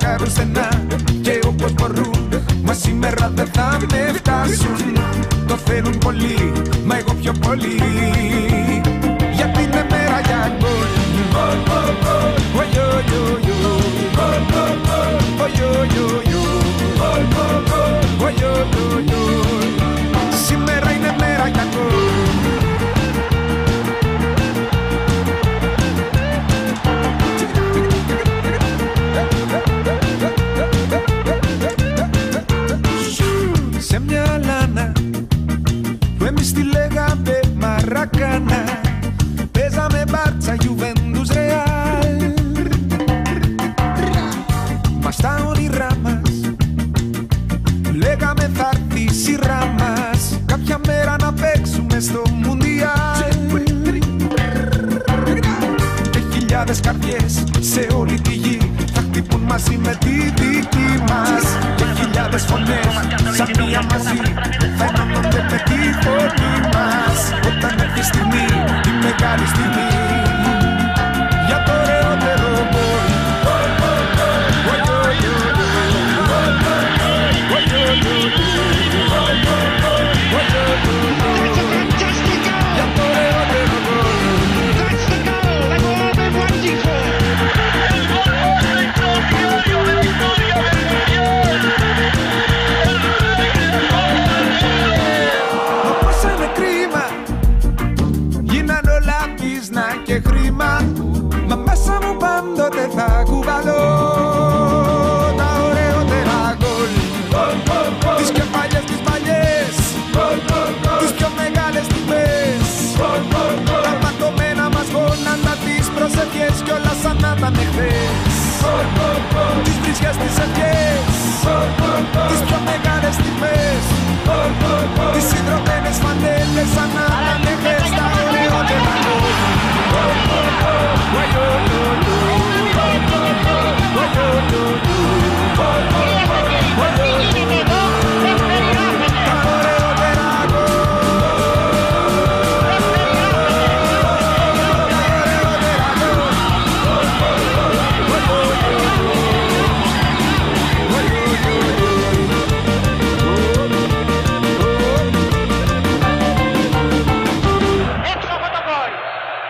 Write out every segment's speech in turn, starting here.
φρεσκάρουν στενά και όπως μπορούν, μα σήμερα δεν θα με φτάσουν. Το θέλουν πολύ, μα εγώ πιο πολύ, γιατί είναι μέρα για γκολ. Σήμερα είναι μέρα για γκολ. Σε μια λάνα που εμείς τη λέγαμε Μαρακάνα, παίζαμε Μπάρτσα, Γιουβέντους, Ρεάλ. Μας τα όνειρά μας λέγαμε θα έρθει η σειρά μας, κάποια μέρα να παίξουμε στο Μουντιάλ. Και χιλιάδες καρδιές σε όλη τη γη θα χτυπούν μαζί με τη δική μας. Και χιλιάδες φωνές σαν μία μαζί θα ενώνονται με τη φωνή μας, όταν έρθει η στιγμή, η μεγάλη στιγμή για το ωραιότερο γκολ. Και χρήμα, μα μέσα μου πάντοτε θα κουβαλώ τα ωραιότερα γκολ. Τις πιο παλιές, τις παλιές, τις πιο μεγάλες στιγμές, τα ματωμένα μας γόνατα, τις προσευχές κι όλα σαν να ήταν εχθές. Τις βρισιές, τις ευχές, τις πιο μεγάλες στιγμές, τις συνδρομένες φανέλες σαν να ήταν εχθές, τα ωραιότερα γκολ.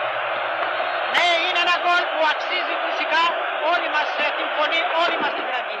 Αξίζει φυσικά, όλοι μας την φωνή, όλοι μας την κρατή.